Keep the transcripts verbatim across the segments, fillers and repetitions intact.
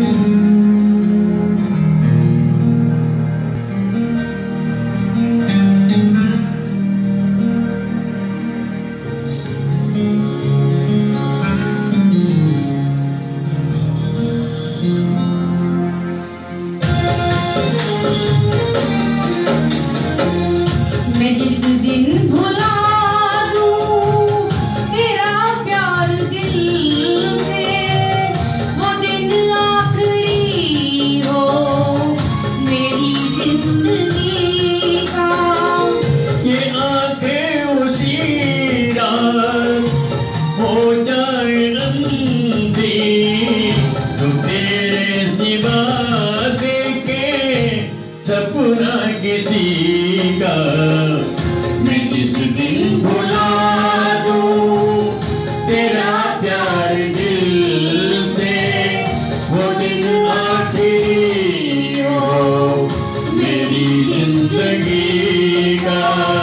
मैं जिस दिन भुला दूं तेरा प्यार दिल से, वो दिन आखिरी हो मेरी जिंदगी का। ये आंखें उसी रात हो जाए अंधी, तो तेरे सिवा देखे सपना किसी का। मैं जिस दिन भुला दूं तेरा प्यार दिल से, वो दिन आखिरी हो मेरी जिंदगी का।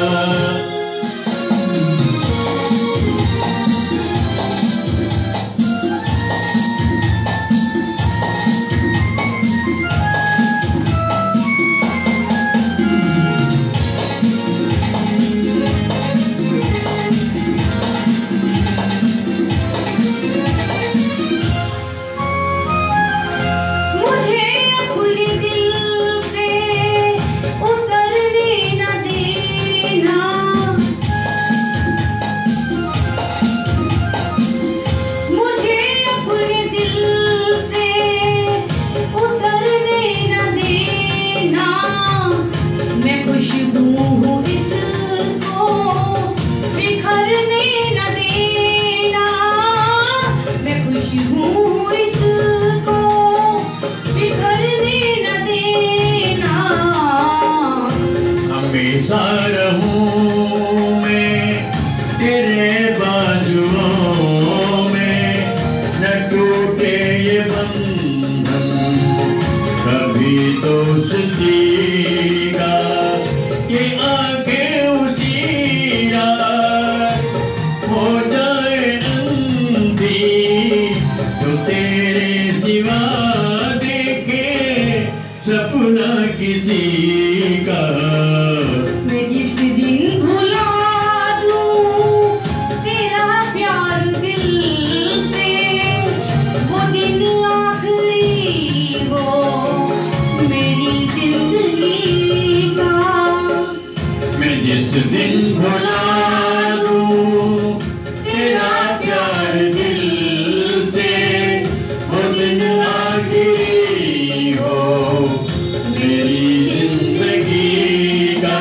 हमेशा रहूं मैं तेरे बाजुओं में, न टूटे ये बंधन कभी दोस्ती का। ये आंखें उसी रात हो जाए अंधी, तो तेरे सिवा देखे सपना किसी का। मैं जिस दिन भुला दूं तेरा प्यार दिल से, वो दिन आखिरी हो मेरी जिंदगी का। मैं जिस दिन भुला दूं तेरा प्यार दिल से, वो दिन आखिरी हो मेरी जिंदगी का।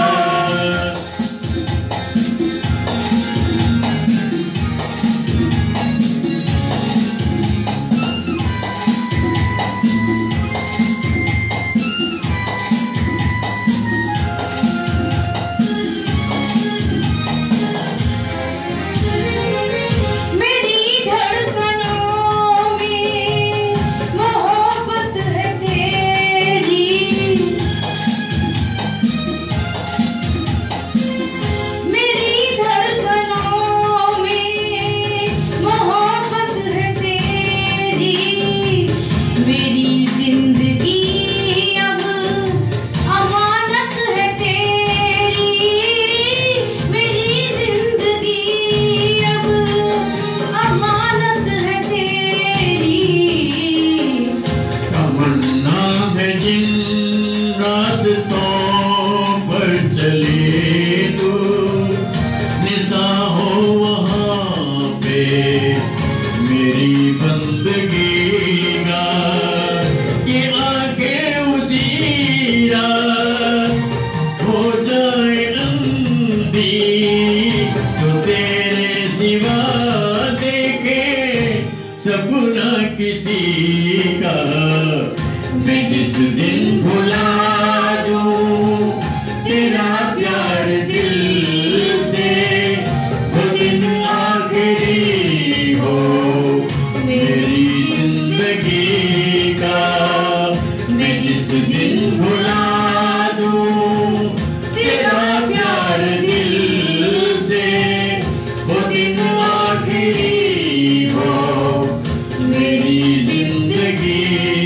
चले तो निशा हो वहाँ पे मेरी बंदगी का। ये आंखें उसी रात हो जाए अंधी, तो तेरे सिवा देखे सपना किसी का। मैं जिस दिन भुला दूं तेरा प्यार दिल से, वो दिन आखिरी हो मेरी जिंदगी का। मैं जिस दिन भुला दूं तेरा प्यार दिल से, वो दिन आखिरी हो मेरी जिंदगी